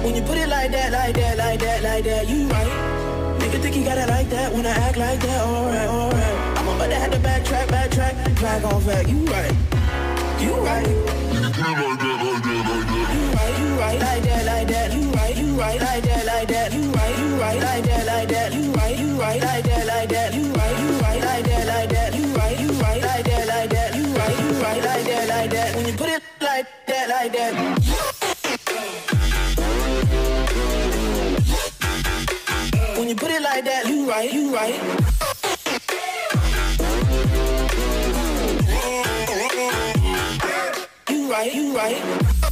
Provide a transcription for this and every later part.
When you put it like that, like that, like that, like that, you right. Nigga think he got it like that when I act like that, alright, alright. I'm about to have to backtrack, drag on back, you right. You right. You right, like that, like that, you right, like that, like that, you right, like that, like that, you right, like that, like that, you right, like that, like that, you right, like that, like that, you right, like that, like that. When you put it like that, like that. When you put it like that, you right. You right, you right. You right,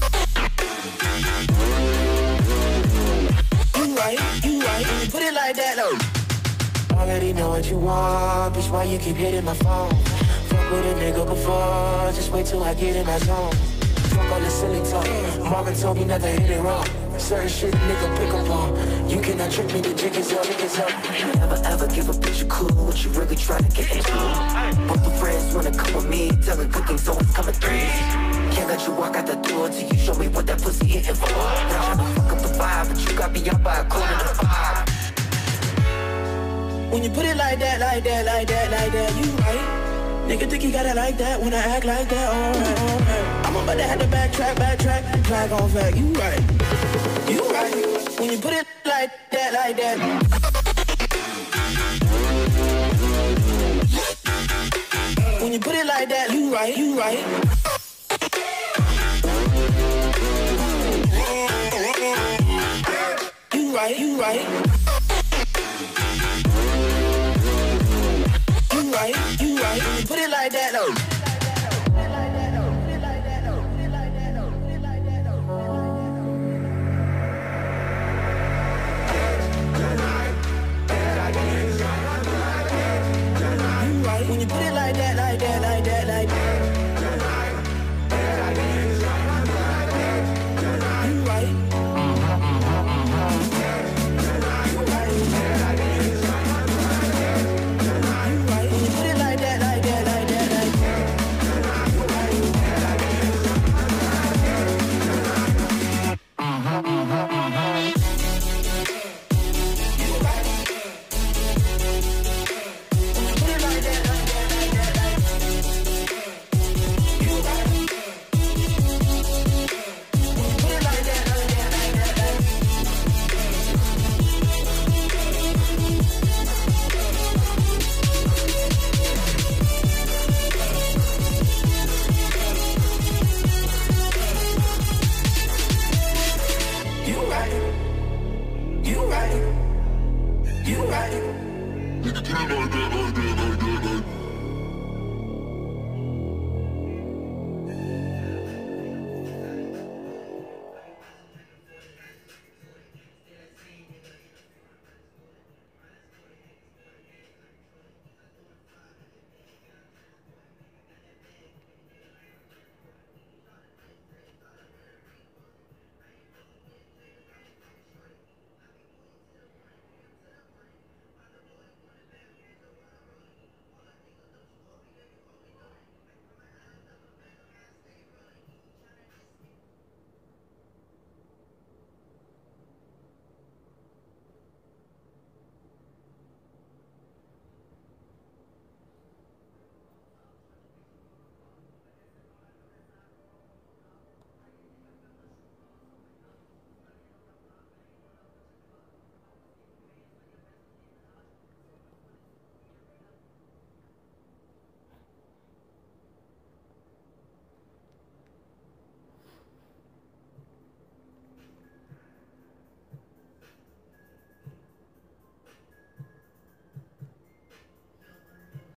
when you put it like that, though. Already know what you want, bitch, why you keep hitting my phone? Fuck with a nigga before, just wait till I get in my zone. Fuck all the silly talk, Marvin told me not to hit it wrong. Certain shit a nigga pick up on. You cannot trick me, the jig is up. You never ever give a bitch a clue what you really trying to get into. Both the friends wanna come with me, telling good things always coming through. Can't let you walk out the door till you show me what that pussy hitting for. Not trying to fuck up the vibe, but you got me out by a quarter to five. When you put it like that, like that, like that, like that, you right. Nigga think he got it like that when I act like that, alright, alright. I'm about to have to backtrack, drag on back, you right. You right. When you put it like that, like that. When you put it like that, you right. You right, you right. You right. When you put it like that, though.